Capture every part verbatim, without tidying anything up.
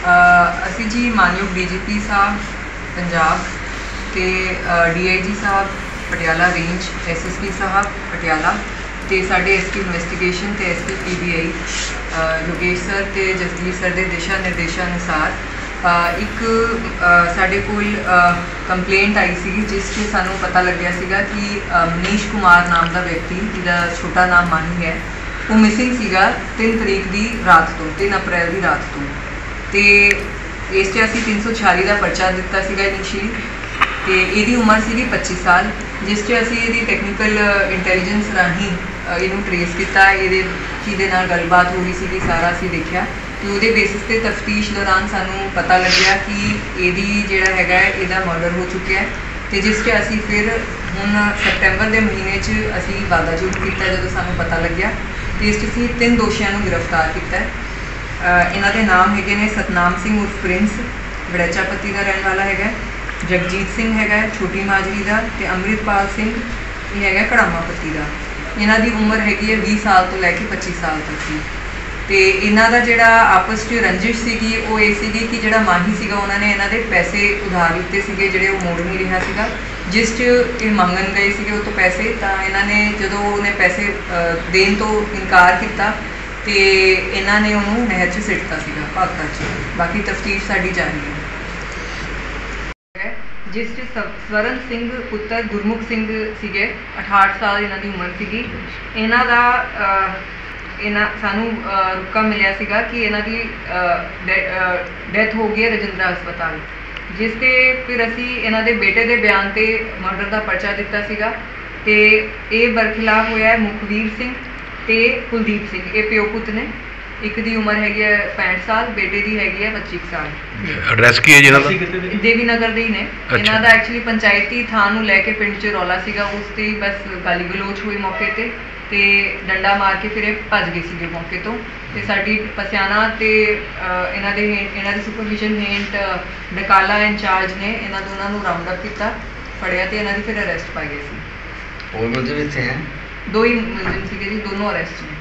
ਅਸੀਂ ਜੀ ਮਾਨਯੋਗ ਡੀ ਜੀ ਪੀ ਸਾਹਿਬ ਪੰਜਾਬ ਤੇ ਡੀ ਆਈ ਜੀ ਸਾਹਿਬ Patiala range, S S P ਸਾਹਿਬ ਪਟਿਆਲਾ ਤੇ ਸਾਡੇ ਐਸ ਪੀ ਇਨਵੈਸਟੀਗੇਸ਼ਨ ਤੇ S P P B I Yogesh sir ਤੇ ਜਸਜੀਤ ਸਰ ਦੇ ਦਿਸ਼ਾ ਨਿਰਦੇਸ਼ਾਂ ਅਨੁਸਾਰ ਇੱਕ ਸਾਡੇ ਕੋਲ ਕੰਪਲੇਂਟ ਆਈ ਸੀ ਜਿਸ 'ਚ ਸਾਨੂੰ ਪਤਾ ਲੱਗਿਆ ਸੀਗਾ ਕਿ ਮਨੀਸ਼ ਕੁਮਾਰ ਨਾਮ ਦਾ ਵਿਅਕਤੀ, ਜਿਹਦਾ ਛੋਟਾ ਨਾਮ ਮਾਨੀ ਹੈ, ਉਹ ਮਿਸਿੰਗ ਸੀਗਾ ਤਿੰਨ ਤਰੀਕ ਦੀ ਰਾਤ ਤੋਂ, ਤਿੰਨ ਅਪ੍ਰੈਲ ਦੀ ਰਾਤ ਤੋਂ। ਤੇ ਇਸ 'ਚ ਅਸੀਂ ਤਿੰਨ ਸੌ ਛਿਆਲੀ ਦਾ ਪਰਚਾ ਦਿੱਤਾ ਸੀਗਾ ਇਨੀਸ਼ੀਅਲੀ ਤੇ ਇਹਦੀ ਉਮਰ ਸੀਗੀ ਪੱਚੀ ਸਾਲ, ਜਿਸ 'ਚ ਅਸੀਂ ਇਹਦੀ ਟੈਕਨੀਕਲ ਇੰਟੈਲੀਜੈਂਸ ਰਾਹੀਂ ਇਹਨੂੰ ਟਰੇਸ ਕੀਤਾ। ਇਹਦੇ ਕਿਹਦੇ ਨਾਲ ਗੱਲਬਾਤ ਹੋ ਰਹੀ ਸੀਗੀ ਸਾਰਾ ਅਸੀਂ ਦੇਖਿਆ ਤੇ ਉਹਦੇ ਬੇਸਿਸ 'ਤੇ ਤਫਤੀਸ਼ ਦੌਰਾਨ ਸਾਨੂੰ ਪਤਾ ਲੱਗਿਆ ਕਿ ਇਹਦੀ ਜਿਹੜਾ ਹੈਗਾ ਇਹਦਾ ਮਰਡਰ ਹੋ ਚੁੱਕਿਆ ਹੈ ਤੇ ਜਿਸ 'ਚ ਅਸੀਂ ਫਿਰ ਹੁਣ ਸਤੰਬਰ ਦੇ ਮਹੀਨੇ 'ਚ ਅਸੀਂ ਵਾਦਾ ਜੁਟ ਕੀਤਾ ਜਦੋਂ ਸਾਨੂੰ ਪਤਾ ਲੱਗਿਆ ਤੇ ਇਸ 'ਚ ਅਸੀਂ ਤਿੰਨ ਦੋਸ਼ੀਆਂ ਨੂੰ ਗ੍ਰਿਫਤਾਰ ਕੀਤਾ ਹੈ। ਇਹਨਾਂ ਦੇ ਨਾਮ ਹੈਗੇ ਨੇ ਸਤਨਾਮ ਸਿੰਘ ਉਰਫ ਪ੍ਰਿੰਸ, ਵੜੈਚਾ ਪੱਤੀ ਦਾ ਰਹਿਣ ਵਾਲਾ ਹੈਗਾ, ਜਗਜੀਤ ਸਿੰਘ ਹੈਗਾ ਛੋਟੀ ਮਾਜਰੀ ਦਾ ਤੇ ਅੰਮ੍ਰਿਤਪਾਲ ਸਿੰਘ ਇਹ ਹੈਗਾ ਕੜਾਮਾ ਪੱਤੀ ਦਾ। ਇਹਨਾਂ ਦੀ ਉਮਰ ਹੈਗੀ ਹੈ ਵੀਹ ਸਾਲ ਤੋਂ ਲੈ ਕੇ ਪੱਚੀ ਸਾਲ ਤੱਕ ਦੀ ਤੇ ਇਹਨਾਂ ਦਾ ਜਿਹੜਾ ਆਪਸ 'ਚ ਰੰਜਿਸ਼ ਸੀਗੀ ਉਹ ਇਹ ਸੀਗੀ ਕਿ ਜਿਹੜਾ ਮਾਹੀ ਸੀਗਾ ਉਹਨਾਂ ਨੇ ਇਹਨਾਂ ਦੇ ਪੈਸੇ ਉਧਾਰ ਲਿੱਤੇ ਸੀਗੇ ਜਿਹੜੇ ਉਹ ਮੋੜ ਨਹੀਂ ਰਿਹਾ ਸੀਗਾ, ਜਿਸ 'ਚ ਇਹ ਮੰਗਣ ਗਏ ਸੀਗੇ ਉਹ ਤੋਂ ਪੈਸੇ। ਤਾਂ ਇਹਨਾਂ ਨੇ ਜਦੋਂ ਉਹਨੇ ਪੈਸੇ ਦੇਣ ਤੋਂ ਇਨਕਾਰ ਕੀਤਾ ਤੇ ਇਹਨਾਂ ਨੇ ਉਹਨੂੰ ਨਹਿਰ 'ਚ ਸਿੱਟਤਾ ਸੀਗਾ ਭਾਗਤਾ 'ਚ। ਬਾਕੀ ਤਫਤੀਸ਼ ਸਾਡੀ ਜਾਰੀ ਹੈ। ਜਿਸ 'ਚ ਸਵਰਨ ਸਿੰਘ ਪੁੱਤਰ ਗੁਰਮੁਖ ਸਿੰਘ ਸੀਗੇ, ਅਠਾਹਠ ਸਾਲ ਇਹਨਾਂ ਦੀ ਉਮਰ ਸੀਗੀ। ਇਹਨਾਂ ਦਾ ਇਹਨਾਂ ਸਾਨੂੰ ਰੁਕਾ ਮਿਲਿਆ ਸੀਗਾ ਕਿ ਇਹਨਾਂ ਦੀ ਡੈਥ ਹੋ ਗਈ ਹੈ ਰਜਿੰਦਰਾ ਹਸਪਤਾਲ, ਜਿਸ 'ਤੇ ਫਿਰ ਅਸੀਂ ਇਹਨਾਂ ਦੇ ਬੇਟੇ ਦੇ ਬਿਆਨ 'ਤੇ ਮਰਡਰ ਦਾ ਪਰਚਾ ਦਿੱਤਾ ਸੀਗਾ ਤੇ ਇਹ ਬਰਖਿਲਾਫ ਹੋਇਆ ਹੈ ਮੁਖਵੀਰ ਸਿੰਘ ਤੇ ਕੁਲਦੀਪ ਸਿੰਘ। ਇਹ ਪਿਓ ਪੁੱਤ ਨੇ, ਇੱਕ ਦੀ ਉਮਰ ਹੈਗੀ ਹੈ ਪੈਂਹਠ ਸਾਲ, ਬੇਟੇ ਦੀ ਹੈਗੀ ਹੈ ਪੱਚੀ ਸਾਲ। ਐਡਰੈਸ ਕੀ ਹੈ ਜੀ ਇਹਨਾਂ ਦਾ? ਦੇਵੀ ਨਗਰ ਦੇ ਹੀ ਨੇ। ਇਹਨਾਂ ਦਾ ਐਕਚੁਅਲੀ ਪੰਚਾਇਤੀ ਥਾਂ ਨੂੰ ਲੈ ਕੇ ਪਿੰਡ 'ਚ ਰੌਲਾ ਸੀਗਾ, ਉਸ 'ਤੇ ਹੀ ਬਸ ਗਾਲੀ ਗਲੋਚ ਹੋਈ ਮੌਕੇ 'ਤੇ ਤੇ ਡੰਡਾ ਮਾਰ ਕੇ ਫਿਰ ਇਹ ਭੱਜ ਗਏ ਸੀਗੇ ਮੌਕੇ ਤੋਂ। ਤੇ ਸਾਡੀ ਪਸਿਆਣਾ ਤੇ ਇਹਨਾਂ ਦੇ ਇਹਨਾਂ ਦੀ ਸੁਪਰਵਿਜ਼ਨ ਹੇਠ ਡਕਾਲਾ ਇੰਚਾਰਜ ਨੇ ਇਹਨਾਂ ਦੋਨਾਂ ਨੂੰ ਰਾਉਂਡ ਅਪ ਕੀਤਾ, ਫੜਿਆ ਤੇ ਇਹਨਾਂ ਦੀ ਫਿਰ ਅਰੈਸਟ ਪਾਈ ਗਈ ਸੀ। ਹੋਰ ਮੁਲਜ਼ਮ ਇੱਥੇ ਹੈ? ਦੋ ਹੀ ਮੁਲਜ਼ਮ ਸੀਗੇ ਜੀ, ਦੋਨੋਂ ਅਰੈਸਟ ਨੇ।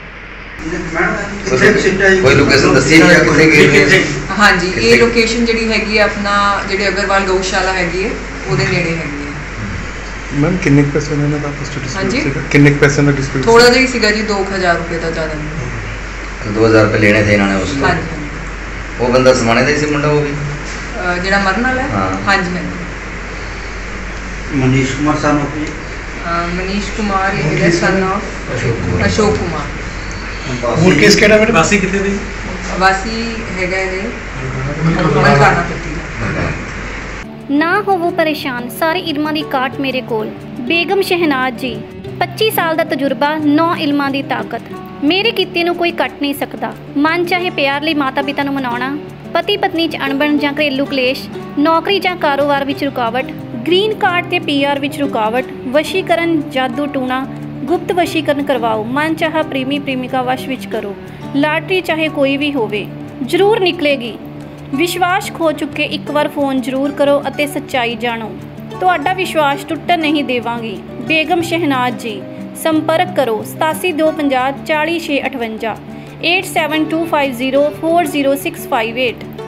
ਕੋਈ ਲੋਕੇਸ਼ਨ ਦੱਸੀ ਜਾਂ ਕਿੱਥੇ ਗਏ? ਹਾਂਜੀ, ਇਹ ਲੋਕੇਸ਼ਨ ਜਿਹੜੀ ਹੈਗੀ ਹੈ ਆਪਣਾ ਜਿਹੜੇ ਅਗਰਵਾਲ ਗਊਸ਼ਾਲਾ ਹੈਗੀ ਹੈ ਉਹਦੇ ਨੇੜੇ ਹੈਗੀ ਹੈ। ਮੈਮ ਕਿੰਨੇ ਪੈਸੇ ਇਹਨਾਂ ਦਾ ਆਪਸ ਵਿੱਚ ਹਾਂਜੀ ਕਿੰਨੇ ਪੈਸੇ ਦਾ ਡਿਸਪਿਊਟ? ਥੋੜਾ ਜਿਹਾ ਹੀ ਸੀਗਾ ਜੀ, ਦੋ ਹਜ਼ਾਰ ਰੁਪਏ ਦਾ, ਜ਼ਿਆਦਾ ਨਹੀਂ। ਦੋ ਹਜ਼ਾਰ ਰੁਪਏ ਲੈਣੇ ਥੇ ਇਹਨਾਂ ਨੇ ਉਸ ਤੋਂ? ਹਾਂਜੀ। ਉਹ ਬੰਦਾ ਸਮਾਣੇ ਦਾ ਹੀ ਸੀ ਮੁੰਡਾ ਉਹ ਵੀ ਜਿਹੜਾ ਮਰਨ ਵਾਲਾ ਹੈ? ਹਾਂਜੀ ਹਾਂਜੀ। ਮਨੀਸ਼ ਕੁਮਾਰ ਸਨ ਆਫ ਮਨੀਸ਼ ਕੁਮਾਰ ਇਹ ਹੈਗਾ ਸਨ ਆਫ ਅਸ਼ੋਕ ਕੁਮਾਰ। ਹੋਰ ਕੇਸ ਕਿਹੜਾ ਮੈਡਮ? ਵਾਸੀ ਕਿੱਥੇ ਦੀ? ਵਾਸੀ ਹੈਗਾ ਇਹ ਮਲਕਾਨਾ ਪੱਤੀ। ਨਾ ਹੋਵੋ ਪਰੇਸ਼ਾਨ, ਸਾਰੇ ਇਲਮਾਂ ਦੀ ਕਾਟ ਮੇਰੇ ਕੋਲ। ਬੇਗਮ ਸ਼ਹਿਨਾਜ਼ ਜੀ, ਪੱਚੀ ਸਾਲ ਦਾ ਤਜਰਬਾ, ਨੌ ਇਲਮਾਂ ਦੀ ਤਾਕਤ। ਮੇਰੇ ਕੀਤੇ ਨੂੰ ਕੋਈ ਕੱਟ ਨਹੀਂ ਸਕਦਾ। ਮਨ ਚਾਹੇ ਪਿਆਰ ਲਈ ਮਾਤਾ ਪਿਤਾ ਨੂੰ ਮਨਾਉਣਾ, ਪਤੀ ਪਤਨੀ 'ਚ ਅਣਬਣ ਜਾਂ ਘਰੇਲੂ ਕਲੇਸ਼, ਨੌਕਰੀ ਜਾਂ ਕਾਰੋਬਾਰ ਵਿੱਚ ਰੁਕਾਵਟ, ਗ੍ਰੀਨ ਕਾਰਡ ਤੇ ਪੀ ਆਰ ਵਿੱਚ ਰੁਕਾਵਟ, ਵਸ਼ੀਕਰਨ, ਜਾਦੂ ਟੂਣਾ, ਗੁਪਤ ਵਸ਼ੀਕਰਨ ਕਰਵਾਓ, ਮਨ ਚਾਹਾ ਪ੍ਰੇਮੀ ਪ੍ਰੇਮਿਕਾ ਵਸ਼ ਵਿੱਚ ਕਰੋ, ਲਾਟਰੀ ਚਾਹੇ ਕੋਈ ਵੀ ਹੋਵੇ ਜ਼ਰੂਰ ਨਿਕਲੇਗੀ। ਵਿਸ਼ਵਾਸ ਖੋ ਚੁੱਕੇ ਇੱਕ ਵਾਰ ਫ਼ੋਨ ਜ਼ਰੂਰ ਕਰੋ ਅਤੇ ਸੱਚਾਈ ਜਾਣੋ। ਤੁਹਾਡਾ ਵਿਸ਼ਵਾਸ ਟੁੱਟਣ ਨਹੀਂ ਦੇਵਾਂਗੀ। ਬੇਗਮ ਸ਼ਹਿਨਾਜ਼ ਜੀ, ਸੰਪਰਕ ਕਰੋ ਸਤਾਸੀ ਦੋ ਪੰਜਾਹ ਚਾਲੀ ਛੇ ਅਠਵੰਜਾ, eight seven two five zero four zero six five eight.